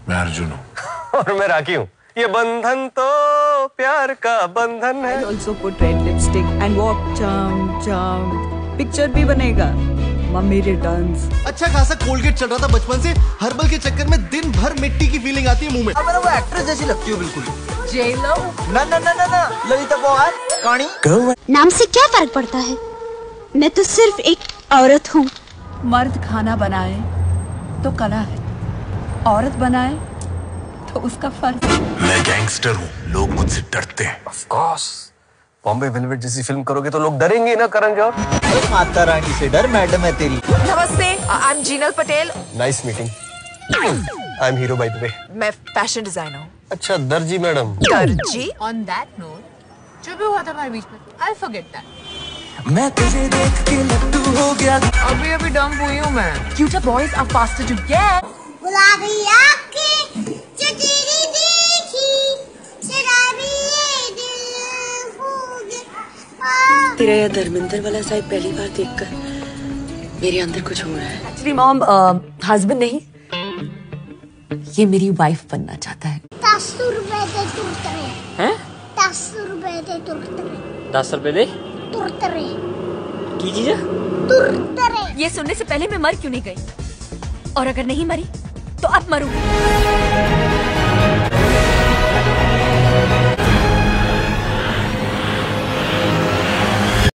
मैं अर्जुन हूँ। और मैं राखी हूँ। ये बंधन तो प्यार का बंधन है। Also put red lipstick and walk jump picture भी बनेगा। Mummy returns. अच्छा खासा कोलगेट चल रहा था बचपन से, हर्बल के चक्कर में दिन भर मिट्टी की फीलिंग आती है मुंह में। अब वो एक्ट्रेस जैसी लगती हो बिल्कुल। जेलो। ना ना ना ना ना ललिता पवार कहानी। नाम से क्या फर्क पड़ता है? मैं तो सिर्फ एक औरत हूँ। मर्द खाना बनाए तो कला है, औरत बनाए तो उसका फर्ज है। मैं गैंगस्टर हूँ, लोग मुझसे डरते हैं। Of course, बॉम्बे वेलवेट जैसी फिल्म करोगे तो लोग डरेंगे ना करण जौहर। माता रानी से डर मैडम है तेरी। नमस्ते, I am Jinal Patel. Nice meeting. I am hero by the way. मैं फैशन डिजाइनर हूँ। अच्छा दर्जी मैडम। दर्जी? On that note, जो भी हुआ था हमारे बीच में, I'll forget that. मैं तुझे देख के लट्टू हो गया। अभी डम्प हुई हूँ मैं। Cuter boys are faster to get. गुलाबी आँखें जो तेरी देखी, शराबी ये दिल हो गया। तेरा यह धर्मेंद्र वाला साइड पहली बार देखकर मेरे अंदर कुछ हो रहा है। एक्चुअली मॉम, हस्बैंड नहीं, ये मेरी वाइफ बनना चाहता है। 10 रुपए दे तुरतरे। हैं? 10 रुपए दे तुरतरे। 10 रुपए दे? तुरतरे। की चीज़ है? तुरतरे। ये सुनने से पहले मैं मर क्यों नहीं गई? और अगर नहीं मरी तो अब मरूं।